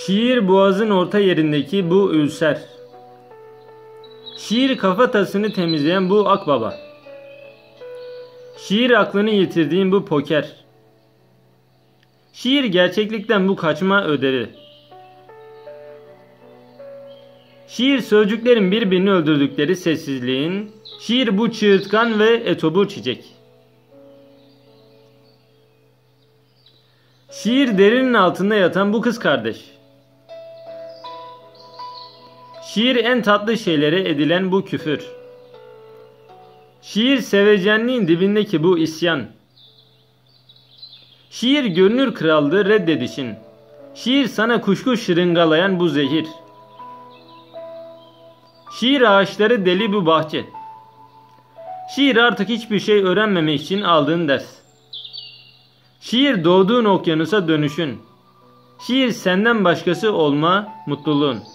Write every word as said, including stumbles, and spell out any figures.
Şiir boğazın orta yerindeki bu ülser. Şiir kafatasını temizleyen bu akbaba. Şiir aklını yitirdiğin bu poker. Şiir gerçeklikten bu kaçma ödevi. Şiir sözcüklerin birbirini öldürdükleri sessizliğin, şiir bu çığırtkan ve etobur çiçek. Şiir derinin altında yatan bu kız kardeş. Şiir en tatlı şeylere edilen bu küfür. Şiir sevecenliğin dibindeki bu isyan. Şiir görünür krallığı reddedişin. Şiir sana kuşku şırıngalayan bu zehir. Şiir ağaçları deli bu bahçe. Şiir artık hiçbir şey öğrenmemek için aldığın ders. Şiir doğduğun okyanusa dönüşün. Şiir senden başkası olma mutluluğun.